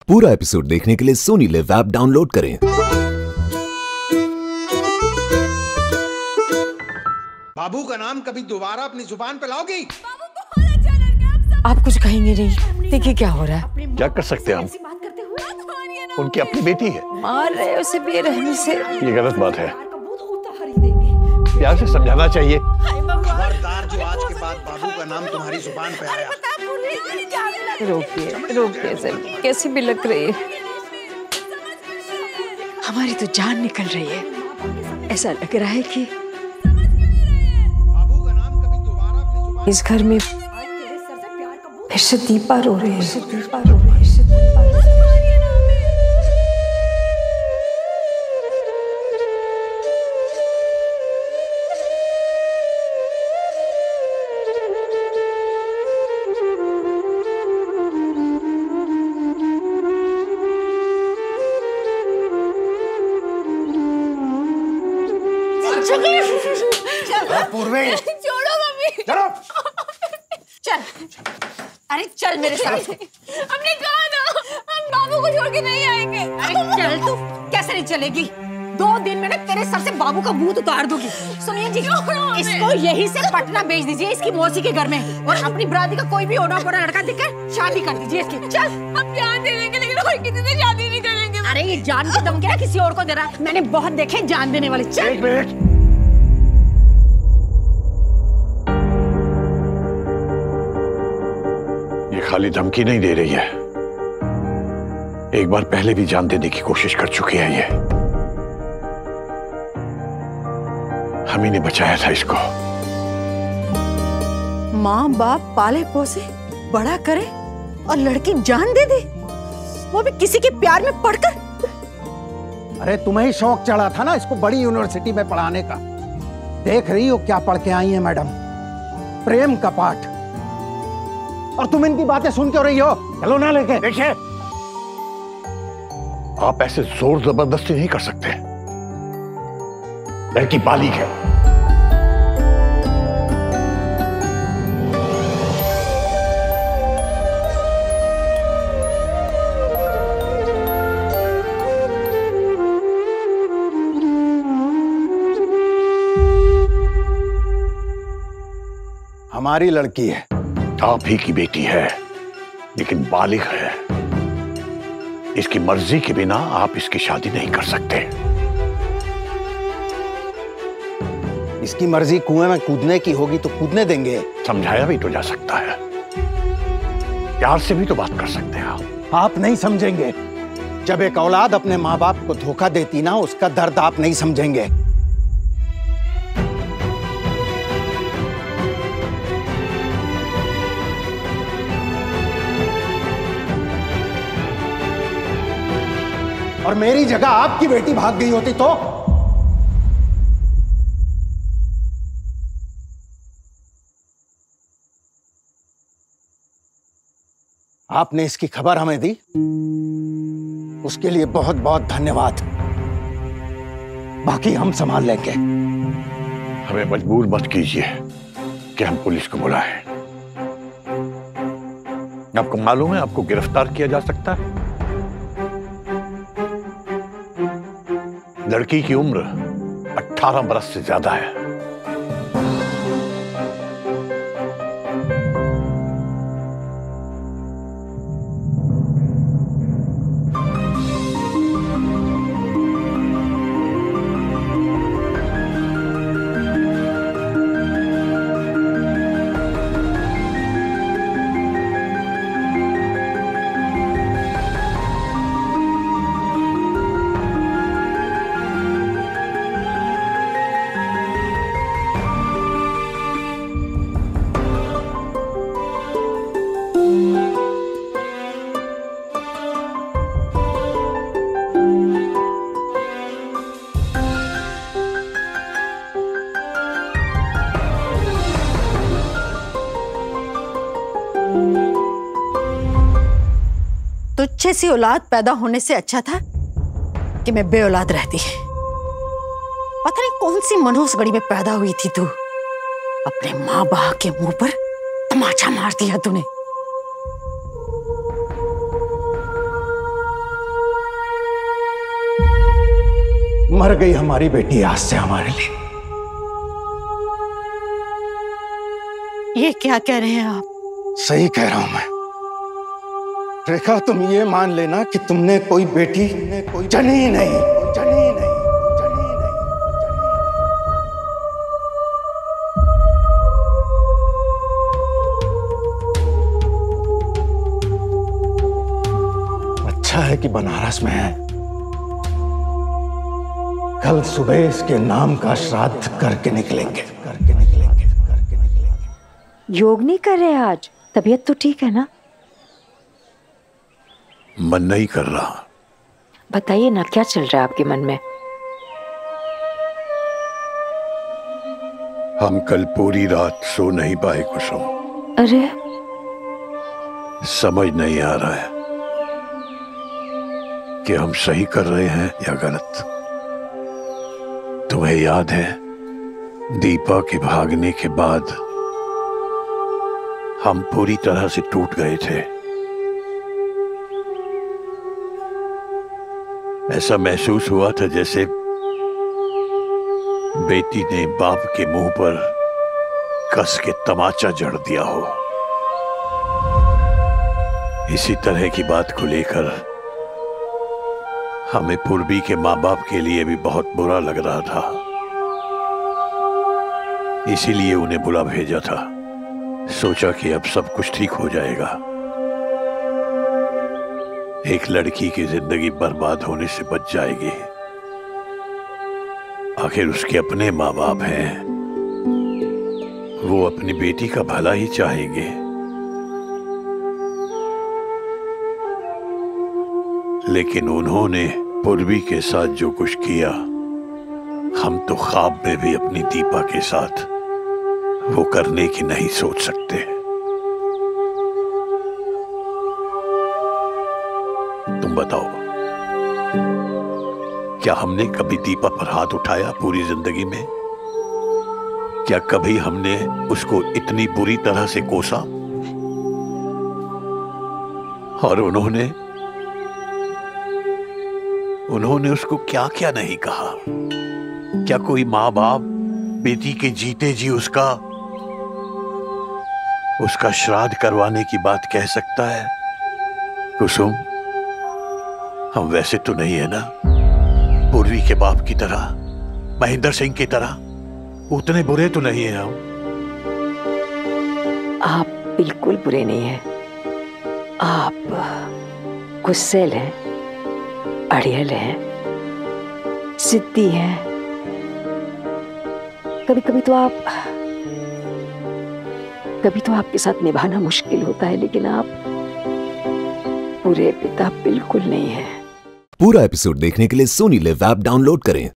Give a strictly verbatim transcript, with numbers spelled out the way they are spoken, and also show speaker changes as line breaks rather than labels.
पूरा एपिसोड देखने के लिए सोनी लिव ऐप डाउनलोड करें।
बाबू का नाम कभी दोबारा अपनी जुबान पे लाओगी?
आप कुछ कहेंगे नहीं? देखिए क्या हो रहा है।
क्या कर सकते हैं हम? उनकी अपनी बेटी है,
मार रहे उसे बेरहमी से।
ये गलत बात है, प्यार से समझाना चाहिए।
खबरदार जो आज के बाद बाबू का नाम तुम्हारी जुबान पे आया।
रोकिए रोकिए सर, कैसी भी लग रही है। हमारी तो जान निकल रही है। ऐसा लग रहा है कि
बाबू का नाम कभी दोबारा अपनी जुबान
इस घर में फिर से दीपा रो रही है। दीपा रो रही है।
पूर्वी,
छोड़ो मम्मी।
चलो
चल, अरे चल मेरे साथ। हमने कहा ना हम बाबू को छोड़ के नहीं आएंगे। अरे चल तू, कैसे नहीं चलेगी? दो दिन में ना तेरे सर से बाबू का भूत उतार दूंगी। सुनिए जी, इसको यहीं से पटना भेज दीजिए, इसकी मौसी के घर में, और अपनी बरादरी का कोई भी ओना पोना लड़का दिखकर शादी कर दीजिए इसकी। चल, हम जान दे देंगे लेकिन कोई किसी से शादी नहीं करेंगे। अरे ये जान की धमकी ना किसी और को दे रहा है। मैंने बहुत देखे जान देने वाले। चल
एक मिनट, ये खाली धमकी नहीं दे रही है, एक बार पहले भी जान देने की कोशिश कर चुकी है। ये हम ही ने बचाया था इसको।
माँ बाप पाले पोसे बड़ा करे और लड़की जान दे दे, वो भी किसी के प्यार में पड़कर।
अरे तुम्हें ही शौक चढ़ा था ना इसको बड़ी यूनिवर्सिटी में पढ़ाने का। देख रही हो क्या पढ़ के आई है मैडम, प्रेम का पाठ, और तुम इनकी बातें सुन क्यों रही हो? चलो ना लेके।
देखिए, आप ऐसे जोर जबरदस्ती नहीं कर सकते, लड़की बालिग है।
हमारी लड़की है।
आप ही की बेटी है, लेकिन बालिग है। इसकी मर्जी के बिना आप इसकी शादी नहीं कर सकते।
इसकी मर्जी कुएं में कूदने की होगी तो कूदने देंगे।
समझाया भी तो जा सकता है, प्यार से भी तो बात कर सकते हैं आप।
आप नहीं समझेंगे। जब एक औलाद अपने माँ बाप को धोखा देती ना, उसका दर्द आप नहीं समझेंगे। और मेरी जगह आपकी बेटी भाग गई होती तो? आपने इसकी खबर हमें दी, उसके लिए बहुत बहुत धन्यवाद। बाकी हम संभाल लेंगे।
हमें मजबूर मत कीजिए कि हम पुलिस को बुलाएं। आपको मालूम है आपको गिरफ्तार किया जा सकता है। लड़की की उम्र अठारह बरस से ज्यादा है।
तुझे सी औलाद पैदा होने से अच्छा था कि मैं बेऔलाद रहती। पता नहीं कौन सी मनहूस घड़ी में पैदा हुई थी तू। अपने माँ बाप के मुंह पर तमाचा मार दिया तूने।
मर गई हमारी बेटी आज से हमारे लिए।
ये क्या कह रहे हैं आप?
सही कह रहा हूं मैं। रेखा, तुम ये मान लेना कि तुमने कोई बेटी जनी ही नहीं, जनी ही नहीं, जनी ही नहीं। अच्छा है कि बनारस में है। कल सुबह इसके नाम का श्राद्ध करके निकलेंगे, करके निकलेंगे, करके निकलेंगे।
योग नहीं कर रहे आज? तबीयत तो ठीक है ना?
मन नहीं कर रहा।
बताइए ना, क्या चल रहा है आपके मन में?
हम कल पूरी रात सो नहीं पाए कुसुम।
अरे,
समझ नहीं आ रहा है कि हम सही कर रहे हैं या गलत। तुम्हें याद है, दीपा के भागने के बाद हम पूरी तरह से टूट गए थे। ऐसा महसूस हुआ था जैसे बेटी ने बाप के मुंह पर कस के तमाचा जड़ दिया हो। इसी तरह की बात को लेकर हमें पूर्वी के माँ बाप के लिए भी बहुत बुरा लग रहा था। इसीलिए उन्हें बुला भेजा था। सोचा कि अब सब कुछ ठीक हो जाएगा। एक लड़की की जिंदगी बर्बाद होने से बच जाएगी। आखिर उसके अपने माँ बाप हैं, वो अपनी बेटी का भला ही चाहेंगे। लेकिन उन्होंने पूर्वी के साथ जो कुछ किया, हम तो ख्वाब में भी अपनी दीपा के साथ वो करने की नहीं सोच सकते। तुम बताओ, क्या हमने कभी दीपा पर हाथ उठाया पूरी जिंदगी में? क्या कभी हमने उसको इतनी बुरी तरह से कोसा? और उन्होंने उन्होंने उसको क्या क्या नहीं कहा? क्या कोई माँ बाप बेटी के जीते जी उसका उसका श्राद्ध करवाने की बात कह सकता है? कुसुम, हम वैसे तो नहीं है ना, पूर्वी के बाप की तरह, महेंद्र सिंह की तरह। उतने बुरे तो नहीं है हम।
आप बिल्कुल बुरे नहीं हैं। आप गुस्सेल हैं, अड़ियल हैं, जिद्दी हैं। कभी कभी तो आप कभी तो आपके साथ निभाना मुश्किल होता है, लेकिन आप बुरे पिता बिल्कुल नहीं है।
पूरा एपिसोड देखने के लिए सोनी लिव ऐप डाउनलोड करें